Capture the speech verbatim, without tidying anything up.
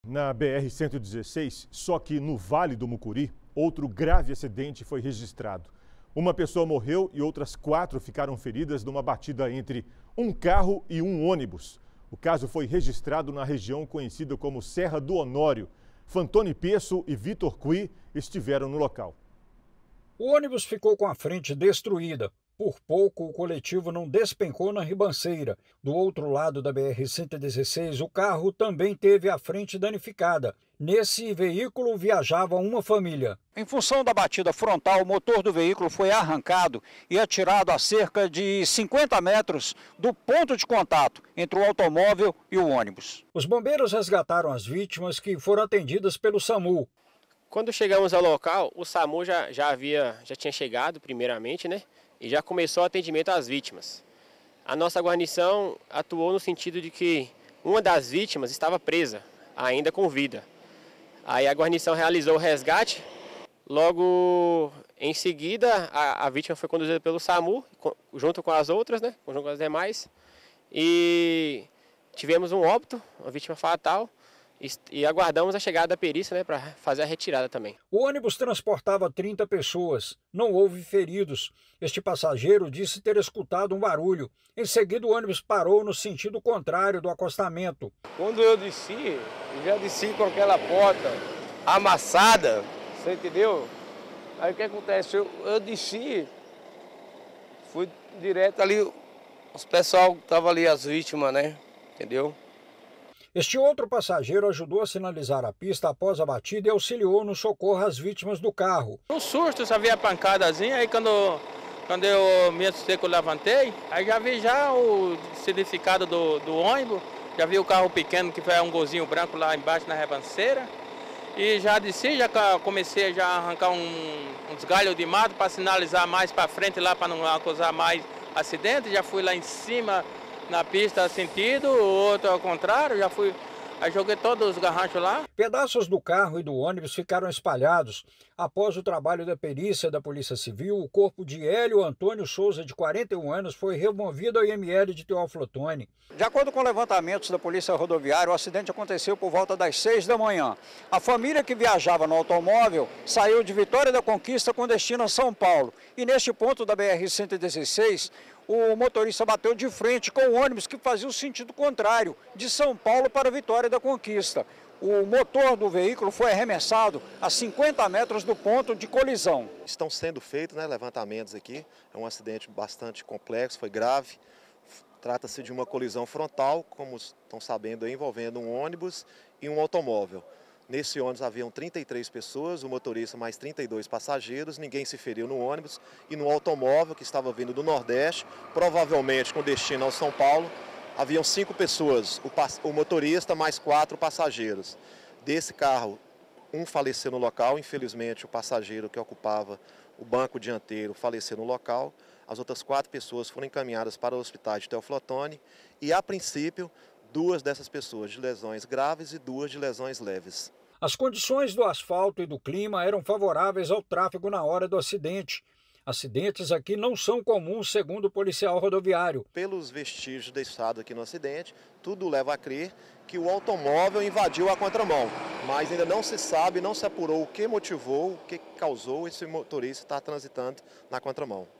Na B R cento e dezesseis, só que no Vale do Mucuri, outro grave acidente foi registrado. Uma pessoa morreu e outras quatro ficaram feridas numa batida entre um carro e um ônibus. O caso foi registrado na região conhecida como Serra do Honório. Fantoni Peço e Vitor Cui estiveram no local. O ônibus ficou com a frente destruída. Por pouco, o coletivo não despencou na ribanceira. Do outro lado da B R cento e dezesseis, o carro também teve a frente danificada. Nesse veículo viajava uma família. Em função da batida frontal, o motor do veículo foi arrancado e atirado a cerca de cinquenta metros do ponto de contato entre o automóvel e o ônibus. Os bombeiros resgataram as vítimas, que foram atendidas pelo SAMU. Quando chegamos ao local, o SAMU já, já, havia, já tinha chegado primeiramente, né? E já começou o atendimento às vítimas. A nossa guarnição atuou no sentido de que uma das vítimas estava presa, ainda com vida. Aí a guarnição realizou o resgate. Logo em seguida, a, a vítima foi conduzida pelo SAMU, junto com as outras, né? Junto com as demais. E tivemos um óbito, uma vítima fatal. E aguardamos a chegada da perícia, né, para fazer a retirada também. O ônibus transportava trinta pessoas. Não houve feridos. Este passageiro disse ter escutado um barulho. Em seguida, o ônibus parou no sentido contrário do acostamento. Quando eu desci, eu já desci com aquela porta amassada, você entendeu? Aí o que acontece? Eu, eu desci, fui direto ali, os pessoal que estavam ali, as vítimas, né? Entendeu? Este outro passageiro ajudou a sinalizar a pista após a batida e auxiliou no socorro às vítimas do carro. No susto, só vi a pancadazinha, aí quando, quando eu me assustei que eu levantei, aí já vi já o significado do, do ônibus, já vi o carro pequeno que foi um golzinho branco lá embaixo na ribanceira, e já desci, já comecei já a arrancar um, uns galhos de mato para sinalizar mais para frente lá, para não causar mais acidente, já fui lá em cima na pista sentido, o outro ao contrário, já fui, aí joguei todos os garranchos lá. Pedaços do carro e do ônibus ficaram espalhados. Após o trabalho da perícia da Polícia Civil, o corpo de Hélio Antônio Souza, de quarenta e um anos, foi removido ao I M L de Teófilo Otoni. De acordo com levantamentos da Polícia Rodoviária, o acidente aconteceu por volta das seis da manhã. A família que viajava no automóvel saiu de Vitória da Conquista com destino a São Paulo. E neste ponto da B R cento e dezesseis, o motorista bateu de frente com o ônibus que fazia o sentido contrário, de São Paulo para Vitória da Conquista. O motor do veículo foi arremessado a cinquenta metros do ponto de colisão. Estão sendo feitos, né, levantamentos aqui. É um acidente bastante complexo, foi grave. Trata-se de uma colisão frontal, como estão sabendo, envolvendo um ônibus e um automóvel. Nesse ônibus haviam trinta e três pessoas, o motorista mais trinta e dois passageiros, ninguém se feriu no ônibus. E no automóvel, que estava vindo do Nordeste, provavelmente com destino ao São Paulo, haviam cinco pessoas, o, o motorista mais quatro passageiros. Desse carro, um faleceu no local, infelizmente o passageiro que ocupava o banco dianteiro faleceu no local. As outras quatro pessoas foram encaminhadas para o hospital de Teófilo Otoni e, a princípio, duas dessas pessoas de lesões graves e duas de lesões leves. As condições do asfalto e do clima eram favoráveis ao tráfego na hora do acidente. Acidentes aqui não são comuns, segundo o policial rodoviário. Pelos vestígios deixados aqui no acidente, tudo leva a crer que o automóvel invadiu a contramão. Mas ainda não se sabe, não se apurou o que motivou, o que causou esse motorista estar transitando na contramão.